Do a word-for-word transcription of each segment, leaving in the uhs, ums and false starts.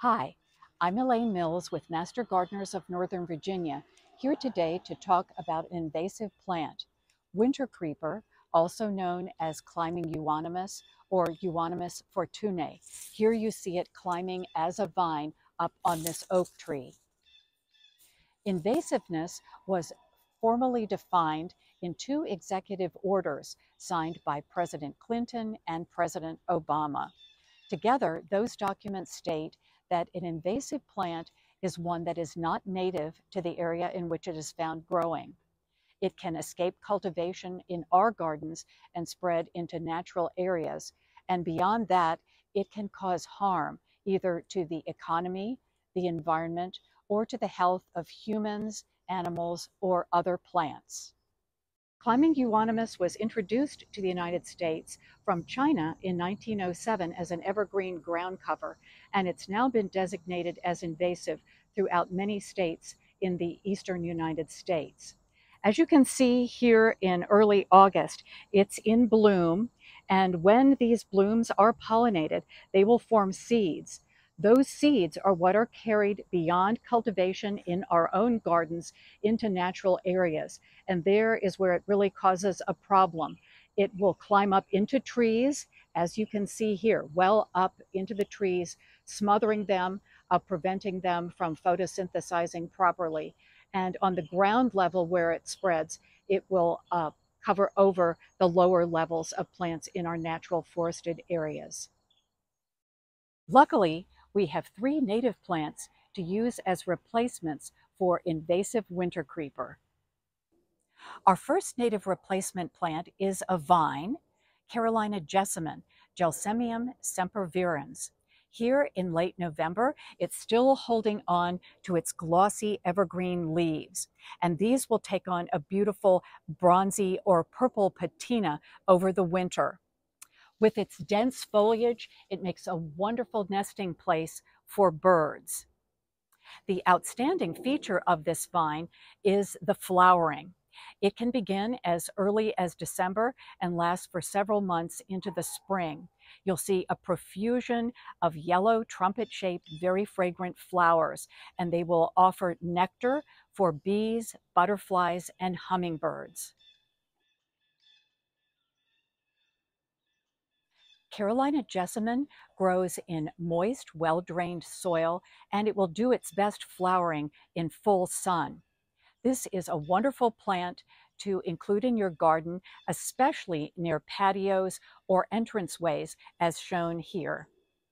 Hi, I'm Elaine Mills with Master Gardeners of Northern Virginia, here today to talk about an invasive plant, Wintercreeper, also known as climbing euonymus or Euonymus fortunae. Here you see it climbing as a vine up on this oak tree. Invasiveness was formally defined in two executive orders signed by President Clinton and President Obama. Together, those documents state that an invasive plant is one that is not native to the area in which it is found growing. It can escape cultivation in our gardens and spread into natural areas. And beyond that, it can cause harm either to the economy, the environment, or to the health of humans, animals, or other plants. Climbing euonymus was introduced to the United States from China in nineteen oh seven as an evergreen ground cover, and it's now been designated as invasive throughout many states in the eastern United States. As you can see here in early August, it's in bloom, and when these blooms are pollinated, they will form seeds. Those seeds are what are carried beyond cultivation in our own gardens into natural areas. And there is where it really causes a problem. It will climb up into trees, as you can see here, well up into the trees, smothering them, uh, preventing them from photosynthesizing properly. And on the ground level where it spreads, it will uh, cover over the lower levels of plants in our natural forested areas. Luckily, we have three native plants to use as replacements for invasive winter creeper. Our first native replacement plant is a vine, Carolina jessamine, Gelsemium sempervirens. Here in late November, it's still holding on to its glossy evergreen leaves, and these will take on a beautiful bronzy or purple patina over the winter. With its dense foliage, it makes a wonderful nesting place for birds. The outstanding feature of this vine is the flowering. It can begin as early as December and last for several months into the spring. You'll see a profusion of yellow trumpet-shaped, very fragrant flowers, and they will offer nectar for bees, butterflies, and hummingbirds. Carolina jessamine grows in moist, well-drained soil, and it will do its best flowering in full sun. This is a wonderful plant to include in your garden, especially near patios or entranceways, as shown here.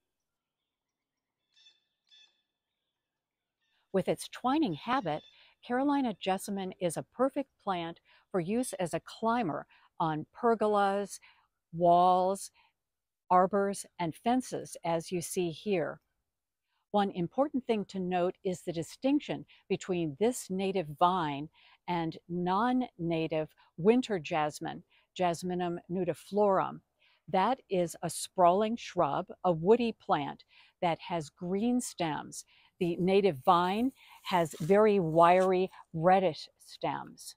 With its twining habit, Carolina jessamine is a perfect plant for use as a climber on pergolas, walls, arbors, and fences, as you see here. One important thing to note is the distinction between this native vine and non-native winter jasmine, Jasminum nudiflorum. That is a sprawling shrub, a woody plant that has green stems. The native vine has very wiry reddish stems.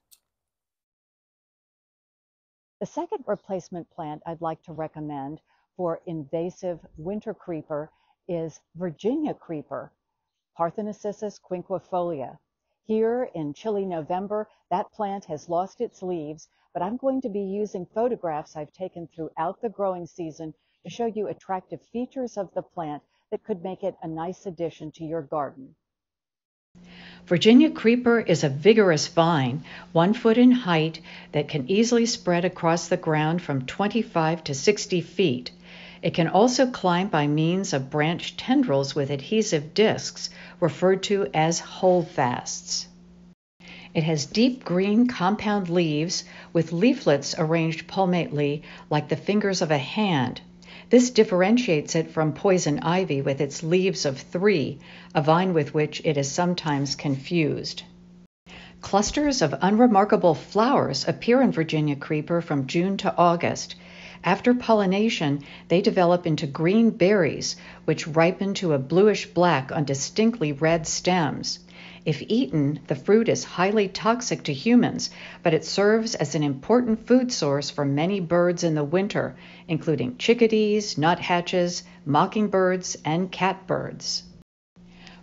The second replacement plant I'd like to recommend for invasive winter creeper is Virginia creeper, Parthenocissus quinquefolia. Here in chilly November, that plant has lost its leaves, but I'm going to be using photographs I've taken throughout the growing season to show you attractive features of the plant that could make it a nice addition to your garden. Virginia creeper is a vigorous vine, one foot in height, that can easily spread across the ground from twenty-five to sixty feet. It can also climb by means of branched tendrils with adhesive discs, referred to as holdfasts. It has deep green compound leaves with leaflets arranged palmately like the fingers of a hand. This differentiates it from poison ivy with its leaves of three, a vine with which it is sometimes confused. Clusters of unremarkable flowers appear in Virginia creeper from June to August. After pollination, they develop into green berries, which ripen to a bluish-black on distinctly red stems. If eaten, the fruit is highly toxic to humans, but it serves as an important food source for many birds in the winter, including chickadees, nuthatches, mockingbirds, and catbirds.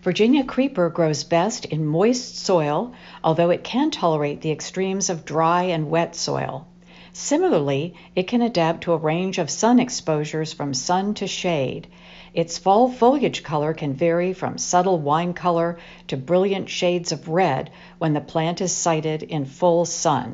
Virginia creeper grows best in moist soil, although it can tolerate the extremes of dry and wet soil. Similarly, it can adapt to a range of sun exposures from sun to shade. Its fall foliage color can vary from subtle wine color to brilliant shades of red when the plant is sited in full sun.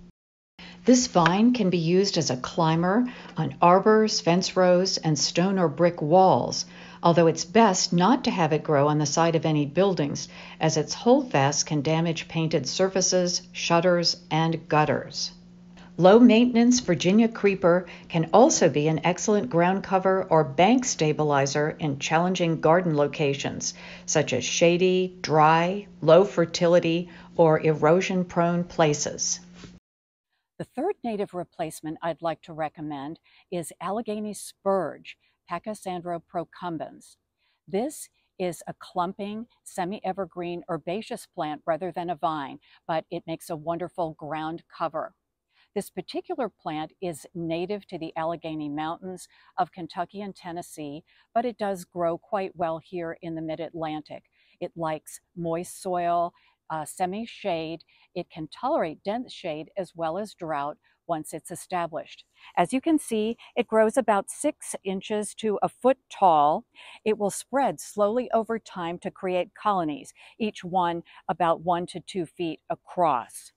This vine can be used as a climber on arbors, fence rows, and stone or brick walls, although it's best not to have it grow on the side of any buildings, as its holdfast can damage painted surfaces, shutters, and gutters. Low-maintenance Virginia creeper can also be an excellent ground cover or bank stabilizer in challenging garden locations, such as shady, dry, low fertility, or erosion-prone places. The third native replacement I'd like to recommend is Allegheny spurge, Pachysandra procumbens. This is a clumping, semi-evergreen herbaceous plant rather than a vine, but it makes a wonderful ground cover. This particular plant is native to the Allegheny Mountains of Kentucky and Tennessee, but it does grow quite well here in the mid-Atlantic. It likes moist soil, uh, semi-shade. It can tolerate dense shade as well as drought once it's established. As you can see, it grows about six inches to a foot tall. It will spread slowly over time to create colonies, each one about one to two feet across.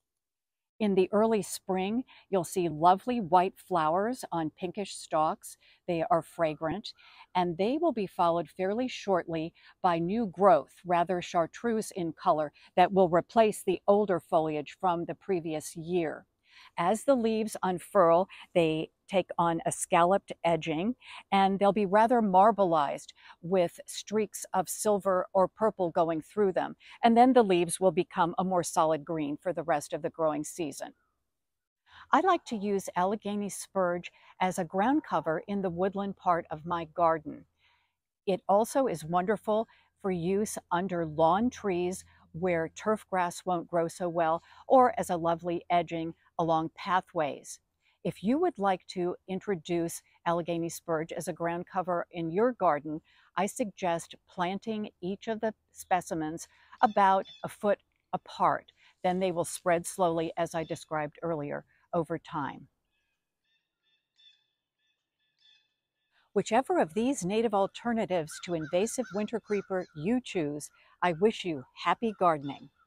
In the early spring, you'll see lovely white flowers on pinkish stalks. They are fragrant, and they will be followed fairly shortly by new growth, rather chartreuse in color, that will replace the older foliage from the previous year. As the leaves unfurl, they take on a scalloped edging, and they'll be rather marbleized with streaks of silver or purple going through them. And then the leaves will become a more solid green for the rest of the growing season. I like to use Allegheny spurge as a ground cover in the woodland part of my garden. It also is wonderful for use under lawn trees where turf grass won't grow so well, or as a lovely edging along pathways. If you would like to introduce Allegheny spurge as a ground cover in your garden, I suggest planting each of the specimens about a foot apart. Then they will spread slowly, as I described earlier, over time. Whichever of these native alternatives to invasive winter creeper you choose, I wish you happy gardening.